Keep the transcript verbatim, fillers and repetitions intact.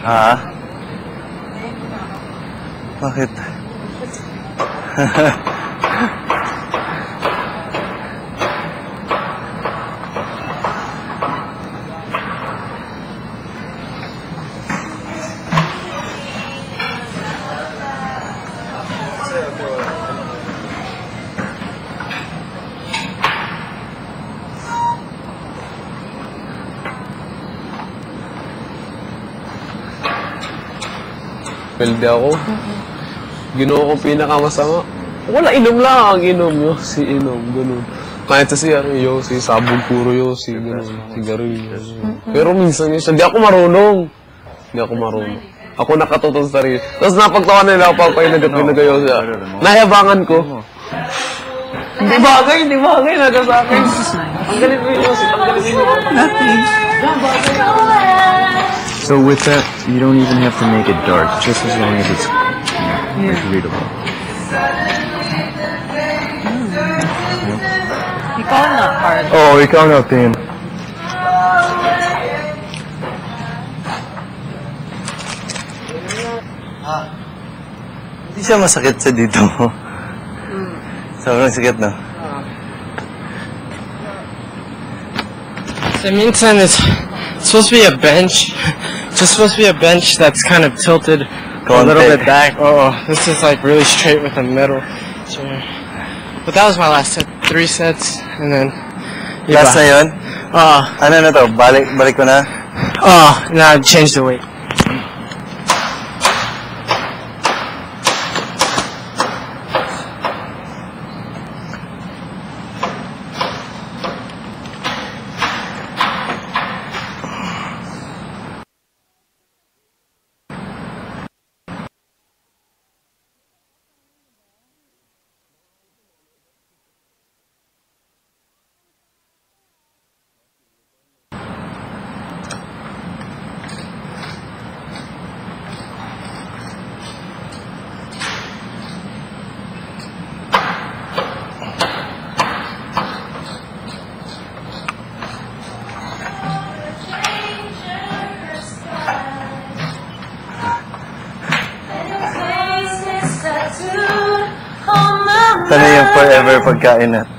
Ha? Bakit? Pwede ako. Ginawa ko pinakamasama. Wala, inom lang ang inom yo. Si inom, ganun. Kahit sa siya, yo, si sabog puro yo, si ganun, sigarilyo. Pero minsan yun siya, hindi ako marunong. Hindi ako marunong. Ako nakatotoo sa sarili. Tapos napagtawa nila ako pag pinagayo siya. Nayabangan ko. Hindi bagay, hindi bagay, naga sa akin. Ang galit mo yun, ang galit mo yun. Nothing. So with that, you don't even have to make it dark, just as long as it's, you know, Yeah. readable. Ikaw na, hard. Oo, oh, ikaw na, Tin. Ah, hindi siya masakit sa dito mo. Sobrang sakit, no? So minsan is supposed to be a bench. It's supposed to be a bench that's kind of tilted a little bit back. Oh, this is like really straight with the middle. So, but that was my last set. Three sets, and then... Last na yun? Oh. Ano na to? Balik, balik ko na? Oh, now I changed the weight. Sana yung forever pagkain na.